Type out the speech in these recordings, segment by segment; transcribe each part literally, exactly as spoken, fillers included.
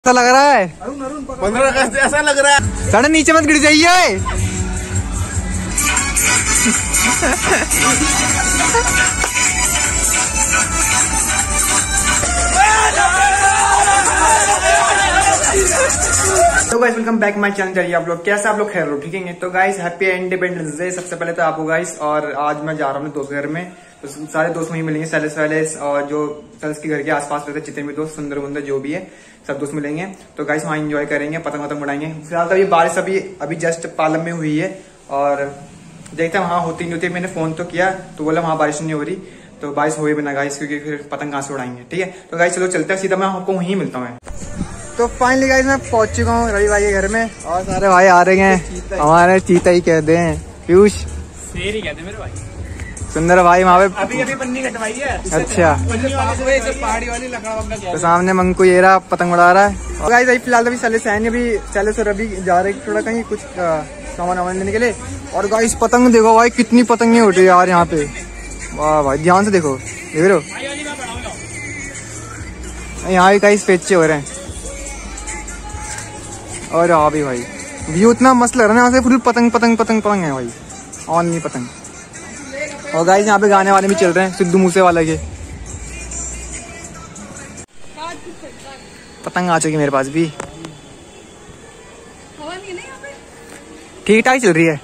ऐसा लग रहा है पंद्रह अगस्त ऐसा लग रहा है। साढ़े नीचे मत गिर जाइए। तो guys welcome back my channel. चलिए आप लोग कैसे आप लोग खैर हो, ठीक है। तो गाइस हैप्पी इंडिपेंडेंस डे सबसे पहले तो आपको गाइस। और आज मैं जा रहा हूँ अपने दोस्त घर में, तो सारे दोस्त वहीं मिलेंगे, सैलेस वैलेस और जो सैलेस के घर के आसपास रहते जितने भी दोस्त सुंदर वुंदर जो भी है सब दोस्त मिलेंगे। तो गाइस वहाँ एंजॉय करेंगे, पतंग वतंग उड़ाएंगे। फिलहाल तो ये बारिश अभी अभी जस्ट पालम में हुई है और देखते हैं वहाँ होती नहीं होती। मैंने फोन तो किया तो बोला वहाँ बारिश नहीं हो रही, तो बारिश हो ही बिना गाइस, क्योंकि फिर पतंग कहाँ से उड़ाएंगे। ठीक है, तो गाइस चलो चलते हैं, सीधा मैं आपको वहीं मिलता हूँ। तो फाइनली गाइस मैं पहुंच चुका हूँ रवि भाई के घर में और सारे भाई आ रहे हैं। हमारे चीता ही कहते हैं, पीयूष शेर ही कहते हैं मेरे भाई। सुंदर भाई वहाँ पे अभी अभी पन्नी कटवाई है। अच्छा, पहाड़ी वाली लकड़ा। तो सामने मंकू ये रहा पतंग उड़ा रहा है। और गाइस अभी फिलहाल अभी सैलेस है नहीं, अभी सैलेस और रवि जा रहे थोड़ा कहीं कुछ सामान वामान लेने के लिए। और गाइस पतंग देखो भाई, कितनी पतंगे उठ रही है यार यहाँ पे। वाह भाई ध्यान से देखो, देख रहे हो यहाँ भी गाइस पेचे हो रहे हैं। और हाँ भी भाई व्यू इतना मस्त लग रहा है ना, यहाँ से फुल पतंग पतंग पतंग पतंग है भाई, ऑन नहीं पतंग। और गाइस यहाँ पे गाने वाले भी चल रहे हैं, सिद्धू मूसे वाला के पतंग आ चुकी मेरे पास भी, ठीक ठाक चल रही है।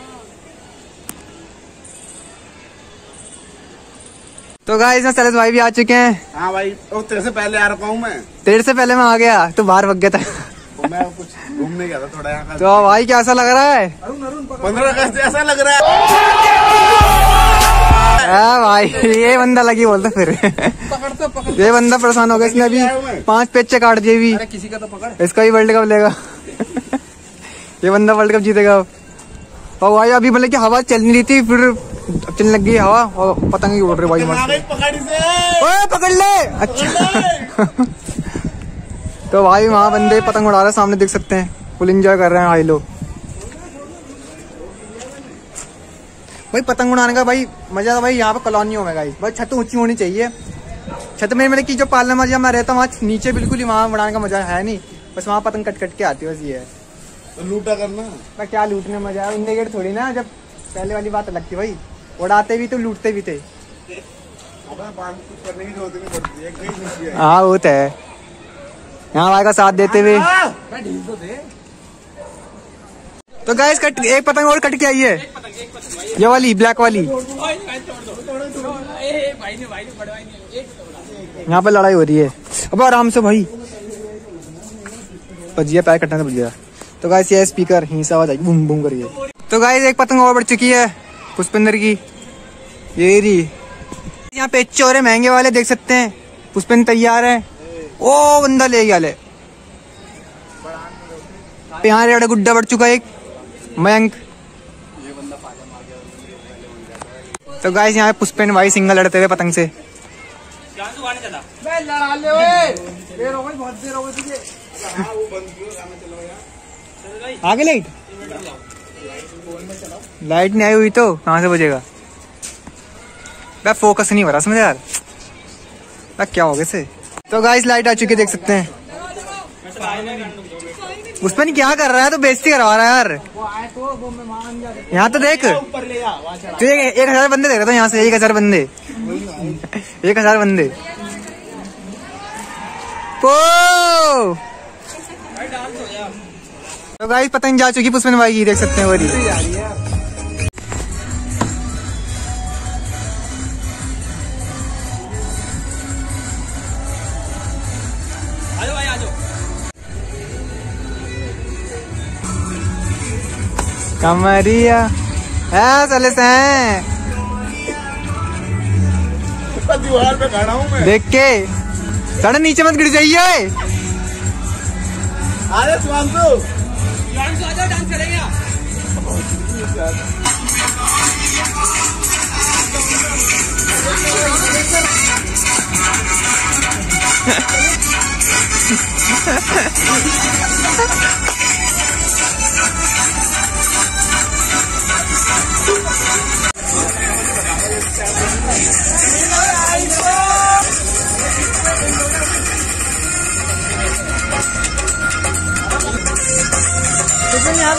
तो गाइस सैलेस भाई भी आ चुके हैं। हाँ भाई, तो तेरे से पहले आ रखा हूँ मैं। तेरे से पहले मैं आ गया, तो बाहर भग गया था। तो मैं कुछ घूमने गया था थोड़ा यहाँ। तो भाई कैसा लग रहा है? पंद्रह अगस्त ऐसा लग रहा है। आ, भाई ये बंदा लगी बोलता फिर। पकड़ते पकड़। ये बंदा परेशान हो गया, इसने अभी पांच पेचे काट दिए भी। अरे किसी का तो पकड़, इसका ही वर्ल्ड कप लेगा। ये बंदा वर्ल्ड कप जीतेगा। और भाई अभी मतलब कि हवा चल नहीं रही थी, फिर चलने लग गई हवा और पतंग ही उड़ रही भाई मस्त। ओए पकड़ ले। अच्छा। तो भाई वहाँ बंदे पतंग उड़ा रहे हैं, सामने देख सकते हैं, फुल एंजॉय कर रहे हैं भाई लोग। भाई पतंग उड़ाने का भाई मजा भाई यहाँ पे कॉलोनियों में गाइस, भाई छत ऊंची होनी चाहिए। छत में मतलब की जो पालना मजा मैं रहता हूँ वहाँ नीचे बिल्कुल ही, वहाँ उड़ाने का मजा है नहीं, बस वहाँ पतंग कट कट के आती है, बस ये है। तो लूटा करना भाई क्या लूटने में मजा है, उनके गेट थोड़ी ना, जब पहले वाली बात अलग थी भाई, उड़ाते भी तो लूटते भी थे। हाँ वो तो है, यहाँ भाई का साथ देते हुए। तो गाइस कट एक पतंग और कट के आई है, ये वाली ब्लैक वाली। यहाँ पे लड़ाई हो रही है, अब आराम से भाई, भजिया पैर कटना था भजिया। तो गाइस ये स्पीकर हिंसा आवाज आई बूम बूम करिए। तो गाइस एक पतंग और बढ़ चुकी है पुष्पेंद्र की, ये रही। यहाँ पे चोरे महंगे वाले देख सकते हैं, पुष्पेंद्र तैयार है। ओ बंदा ले गया ले, यहाँ रेड़ा गुड्डा बढ़ चुका है एक मयंक। तो गाइस यहाँ पुष्पेंद्र भाई सिंगल लड़ते हुए पतंग से। आगे लाइट लाइट नहीं आई हुई तो कहाँ से बजेगा भाई, फोकस नहीं हो रहा समझ यार, क्या हो गया से। तो गाइस लाइट आ चुकी है देख सकते हैं। उसमें नहीं क्या कर रहा है, तो बेइज्जती करवा रहा है यार। यहाँ तो देख, तो एक, एक हजार बंदे देख रहे थे यहाँ से, एक हजार बंदे एक हजार बंदे पो। तो गाइस पतंग जा चुकी पुष्पेंद्र भाई की, देख सकते हैं वरी। कमरिया है सैलेस हैं, दीवार पे खड़ा हूँ मैं, देख के साढ़े नीचे मत गिर जाइए। अरे सुवांशु डांस करेंगे। यहाँ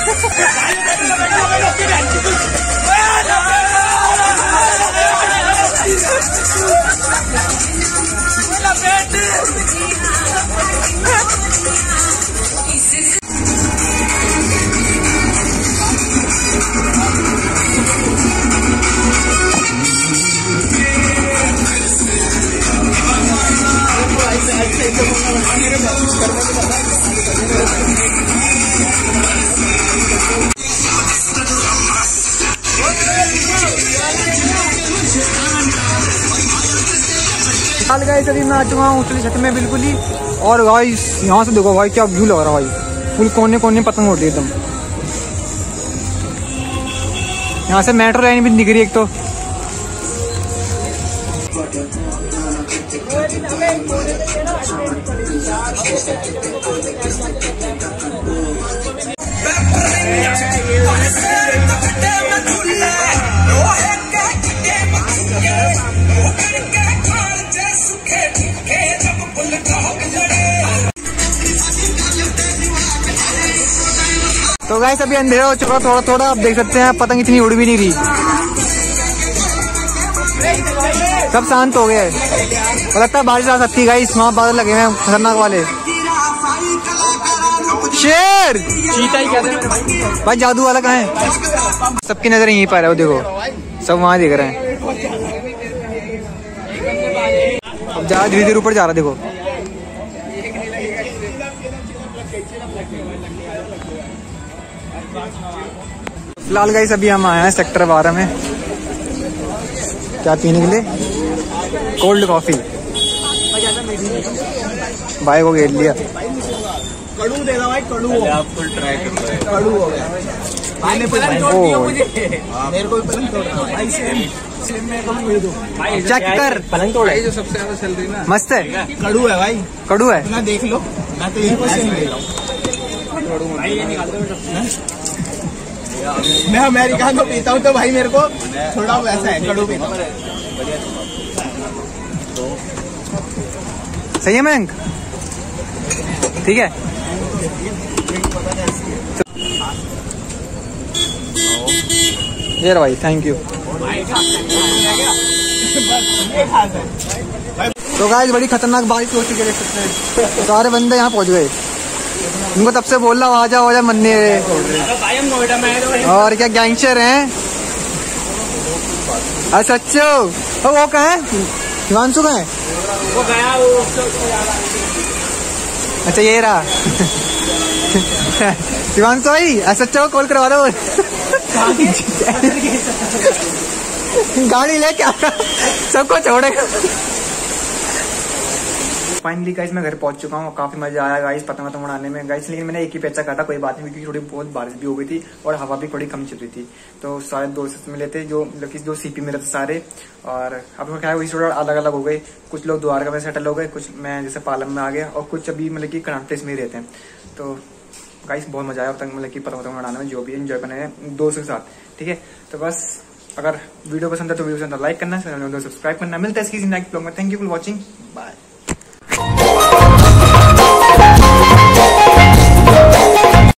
हाल गाइस अभी मैं आ चुका हूँ ऊँचली छत में बिल्कुल ही। और गाइस यहाँ से देखो भाई क्या व्यू लग रहा है भाई, फुल कोने कोने पतंग उड़ रही एकदम। यहाँ से मेट्रो लाइन भी दिख रही है एक तो। तो गाइस अभी अंधेरा हो चुका थोड़ा थोड़ा, आप देख सकते हैं पतंग इतनी उड़ भी नहीं रही, सब शांत हो गए। और लगता है बारिश आ सकती है गाइस, वहाँ बादल लगे हैं खतरनाक वाले। शेर चीता ही कहते हैं भाई, जादू वाला कहाँ है? सबकी नजर यहीं पर है, वो देखो सब वहाँ देख रहे हैं। अब जा धीरे धीरे ऊपर जा रहा देखो। फिलहाल गाइस अभी हम आए हैं सेक्टर बारह में, क्या पीने के लिए? Cold coffee. भाई को घेर लिया। कड़ू देना भाई, कड़ू हो। आप फुल ट्राई कर रहे हैं, कड़ू हो गया भाई। मेरे को पलंग तोड़ रहा भाई, सेम सेम मेरे को मिल दो भाई। चेक कर, पलंग तोड़ जो सबसे ज्यादा चल रही ना, मस्त है। कड़ू है भाई, कड़ू है ना, देख लो। मैं तो यही पसंद ले रहा हूँ भाई, ये निकाल दो। मैं अमेरिकानो पीता हूँ तो भाई मेरे को थोड़ा वैसा है, कड़ू पीता हूँ। सही है मयंक, ठीक है। ये भाई थैंक यू। तो गाइस बड़ी खतरनाक बारिश हो चुकी है, देख सकते हैं सारे बंदे यहाँ पहुँच गए। उनको तब से बोल रहा हूँ आजा आजा, मन नहीं रहे। और क्या गैंगस्टर हैं? अरे सच्चो वो कहाँ है? हिमांशु कहाँ है? वो गया वो। अच्छा ये रहा हिमांशु भाई, सच्चो कॉल करवा रहा हूँ। गाड़ी लेके आ रहा, सबको छोड़ेगा। फाइनली गाइस मैं घर पहुंच चुका हूँ, काफी मजा आया गाइस पतंग वतंग उड़ाने में गाइस। लेकिन मैंने एक ही पेचा काटा, कोई बात नहीं, क्योंकि थोड़ी बहुत बारिश भी हो गई थी और हवा भी थोड़ी कम चल रही थी। तो सारे दोस्त मिले थे जो मतलब जो सीपी में रहते सारे, और अब क्या है वही थोड़ा अलग अलग हो गए। कुछ लोग द्वारका में सेटल हो गए, कुछ मैं जैसे पालम में आ गया, और कुछ अभी मतलब की कर्नाटक प्लेस में ही रहते हैं। तो गाइस बहुत मजा आया पतंग मतलब की पतंग वतंग उड़ाने में, जो भी एंजॉय करने हैं दोस्तों के साथ, ठीक है। तो बस अगर वीडियो पसंद है तो वीडियो पसंद है लाइक करना, चैनल को सब्सक्राइब करना। मिलता है इसकी नेक्स्ट ब्लॉग में। Thank you for watching, bye.